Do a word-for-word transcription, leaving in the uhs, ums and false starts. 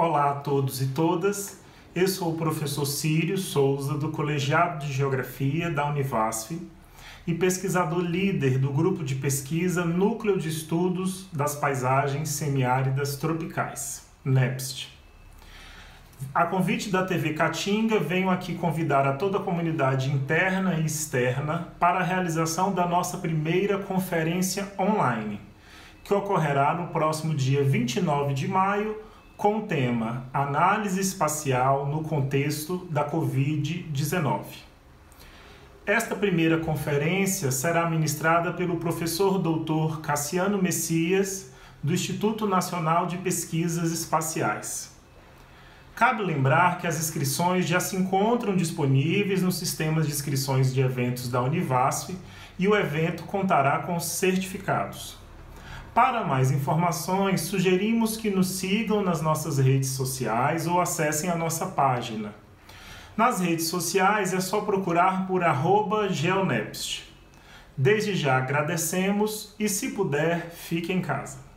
Olá a todos e todas, eu sou o professor Círio Souza, do Colegiado de Geografia da Univasf e pesquisador líder do grupo de pesquisa Núcleo de Estudos das Paisagens Semiáridas Tropicais, NEPST. A convite da T V Caatinga, venho aqui convidar a toda a comunidade interna e externa para a realização da nossa primeira conferência online, que ocorrerá no próximo dia vinte e nove de maio, com o tema Análise Espacial no Contexto da covid dezenove. Esta primeira conferência será ministrada pelo professor doutor Cassiano Messias, do Instituto Nacional de Pesquisas Espaciais. Cabe lembrar que as inscrições já se encontram disponíveis nos sistemas de inscrições de eventos da Univasf e o evento contará com certificados. Para mais informações, sugerimos que nos sigam nas nossas redes sociais ou acessem a nossa página. Nas redes sociais é só procurar por arroba geonepst. Desde já agradecemos e, se puder, fique em casa.